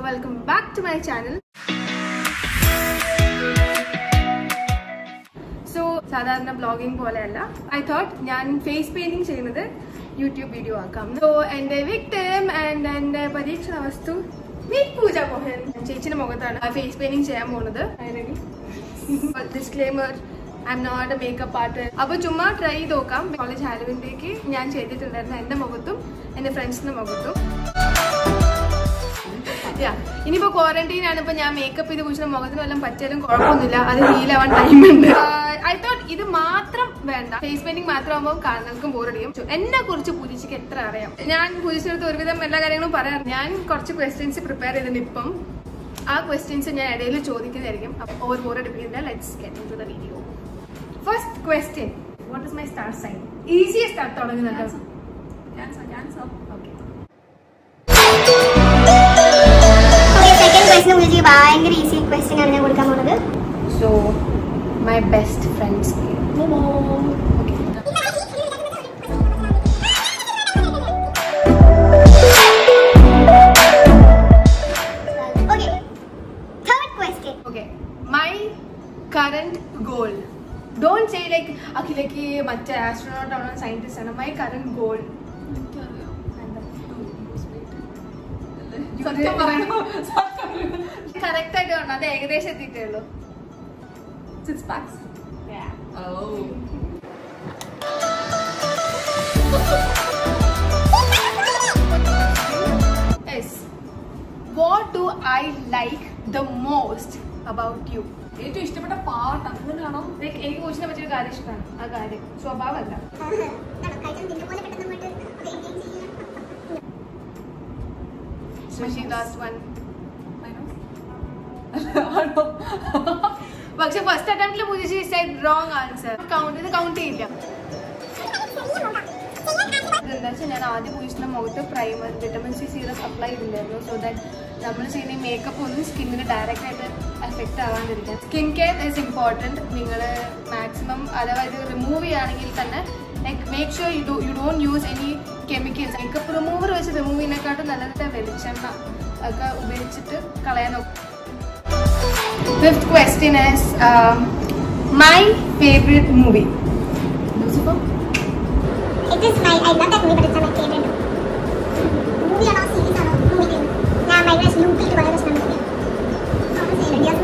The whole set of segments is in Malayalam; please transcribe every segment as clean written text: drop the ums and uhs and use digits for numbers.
So welcome back to my channel. So sadharana vlogging poleyalla. I thought njan face painting cheynathu YouTube video aakam. So ende victim and ende parikshana vastu meet Pooja Mohan. Chechine mogathana face painting cheyan ponathu. I ready? Disclaimer, I'm not a makeup artist. Appo chumma try nokam. College Halloween day ki njan cheyidittundarna ende mogathum ende friends ne mogathum. Yeah, ഇനിയിപ്പോ ക്വാറന്റൈൻ ആണ്. ഇപ്പൊ ഞാൻ മേക്കപ്പ് ചെയ്ത് കുറിച്ച് മുഖത്തിന് വല്ലതും പറ്റിയാലും കുഴപ്പമൊന്നുമില്ല, അത് ഹീൽ ആവാൻ ടൈം ഉണ്ട്. ഐ തോട്ട് ഇത് മാത്രം വേണ്ട, ഫേസ് പെയിന്റിംഗ് മാത്രം ആകുമ്പോൾ കാണുന്നവർക്കും ബോറടിയും. എന്നെ കുറിച്ച് പൂജിക്ക് എത്ര അറിയാം? ഞാൻ പൂജിച്ചെടുത്ത് ഒരുവിധം എല്ലാ കാര്യങ്ങളും പറയാം. ഞാൻ കുറച്ച് ക്വസ്റ്റ്യൻസ് പ്രിപ്പയർ ചെയ്തിട്ടുണ്ട്. ഇപ്പം ആ ക്വസ്റ്റ്യൻസ് ഞാൻ ഇടയിൽ ചോദിക്കുന്നതായിരിക്കും. ഓവർ ബോറടിപ്പിക്കുന്നില്ല. Let's get into the video. First question, what is my star sign? Easiest start തുടങ്ങുന്നത്. easy question ആണ് ഞാൻ കൊടുക്കാൻ പോകുന്നത്. So my best friend's name. Momo. Okay. Okay. Third question. Okay. My current goal. Don't say like Akhilaki macha astronaut or scientist ana. My current goal. Correct ആയിട്ട് പറഞ്ഞാൽ അത് ഏകദേശം എത്തിയിട്ടേ ഉള്ളൂ. 6 packs. Yeah. Oh. Yes. What do I like the most about you? ഏറ്റവും ഇഷ്ടപ്പെട്ട പാർട്ട് അങ്ങനെയാണോ? എനിക്ക് കോച്ചിനെ പറ്റിയൊരു കാര്യം ഇഷ്ടമാണ്. ആ കാര്യം സ്വഭാവമല്ല. So she lost one. പക്ഷെ ഫസ്റ്റ് അറ്റംപ്റ്റിൽ പൂജി സൈഡ് റോങ് ആൻസർ. ഇത് കൗണ്ട് ചെയ്യില്ല. എന്താ വെച്ചാൽ ഞാൻ ആദ്യം പൂജിച്ച മുഖത്ത് primer vitamin C serum apply ചെയ്തിട്ടുണ്ടായിരുന്നു. സോ ദാറ്റ് നമ്മൾ ചെയ്യുന്ന മേക്കപ്പ് ഒന്നും സ്കിന്നിന് ഡയറക്റ്റ് ആയിട്ട് എഫക്റ്റ് ആവാണ്ടിരിക്കാൻ. Skin care is important. നിങ്ങൾ മാക്സിമം അതായത് റിമൂവ് ചെയ്യുകയാണെങ്കിൽ തന്നെ like make sure you don't use any chemicals. Makeup remover വെച്ച് റിമൂവ് ചെയ്യുന്നതിനെക്കാട്ടും നല്ലത് വെളിച്ചെണ്ണ ഒക്കെ ഉപയോഗിച്ചിട്ട് കളയാൻ നോക്കും. Fifth question is my favorite movie. Lucifer? It is my, I love that movie, but it's not my favorite movie or series or movie. Yeah, my name is Lupi to whatever number. How to say it? Yes, me.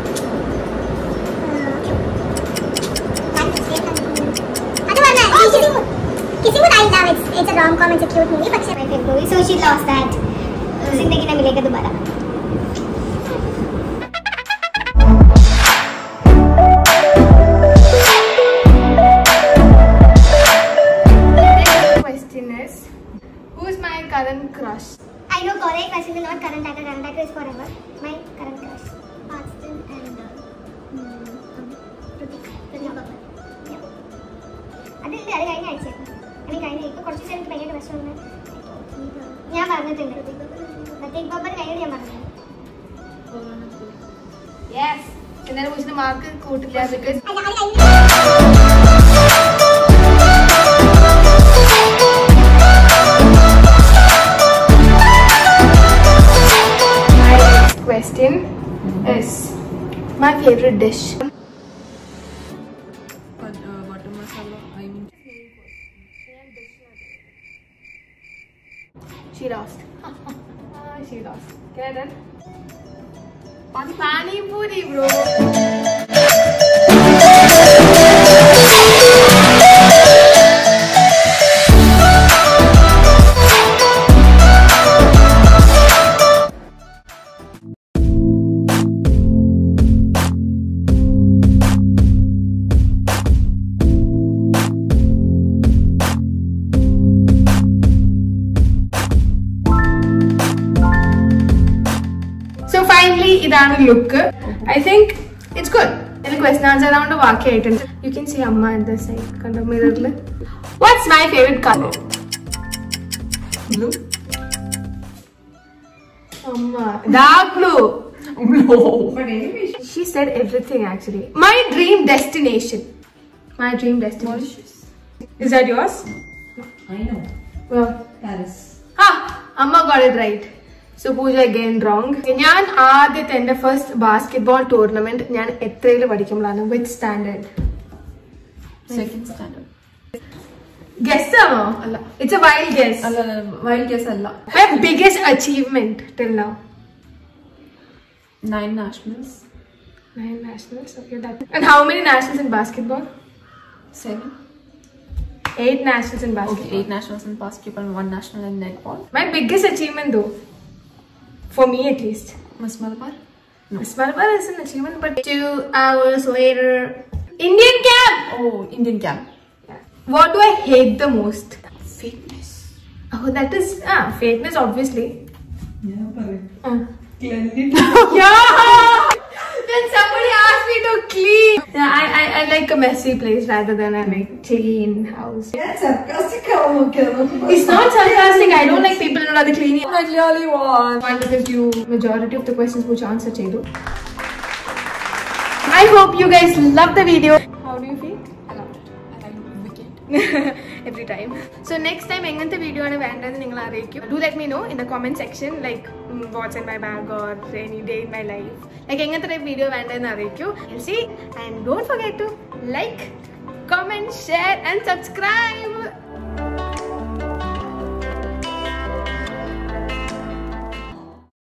Kissing Mood I love. It's a rom-com. It's a cute movie, but it's my favorite movie. So she lost that. Zindagi na milega dobara. Current crush. I know correct question will not current actor. Current actor is forever. My current crush. Austin and Pradeep Babbar. Yeah. അതിന്റെ അത് കഴിഞ്ഞ ആഴ്ചയായിരുന്നു. കഴിഞ്ഞ ഇപ്പൊ കുറച്ച് ദിവസം എനിക്ക് ഭയങ്കര പ്രശ്നമാണ്. ഞാൻ പറഞ്ഞിട്ടുണ്ട് പ്രതീക് ബബ്ബർ കഴിഞ്ഞിട്ട് ഞാൻ പറഞ്ഞു. Yes. എന്നാലും കുറിച്ച് മാർക്ക് കൂട്ടില്ല. Because question is my favorite dish. Butter masala. I mean. She lost. She lost. Can I done? Pani puri, bro. ഇതാണ് look. I think it's good. ഇതിൽ ക്വസ്റ്റൻ ആൻസർ ആയതുകൊണ്ട് ബാക്കിയായിട്ടുണ്ട്. യു ക്യാൻ സീ അമ്മ ഇൻ ദ സൈഡ്. കണ്ടോ മിററിൽ. What's my favourite colour? Blue. അമ്മ dark blue. No, but anyway. She said everything actually. My dream destination. My dream destination. Is that yours? I know. Well, Paris. Amma got it right. So Pooja again wrong. ഞാൻ ആദ്യത്തെ എന്റെ ഫസ്റ്റ് ബാസ്കറ്റ്ബോൾ ടൂർണമെന്റ് ഞാൻ എത്രയിൽ പഠിക്കുമ്പോഴാണ്? Which standard? Second standard. Guess ആണോ? അല്ല. It's a wild guess. അല്ല wild guess അല്ല. My biggest achievement till now? 9 nationals. 9 nationals. Okay, that. And how many nationals in basketball? 7. 8 nationals in basketball. Okay, 8 nationals in basketball and 1 national in netball. My biggest achievement though, for me at least. Miss Malabar? No. Miss Malabar is an achievement, but 2 hours later, Indian camp! Oh, Indian camp. What do I hate the most? Fitness. Oh, that is, fakeness obviously. Yeah, Uh. cleanliness. Yeah! When somebody asks me to clean. Yeah, I like a messy place rather than a like clean house. Yeah, sarcastic. Okay. It's not sarcastic. I don't like people who are the cleaning. I really want. One because you majority of the questions which answer chedu. I hope you guys love the video. How do you feel? I loved it. I like wicked. Every time. So next time engante video aanu vendadhu ningal ariyikku. Do let me know in the comment section like what's in my bag or any day in my life. Like engante type video vendadhu ariyikku. You'll see, and don't forget to like, comment, share and subscribe.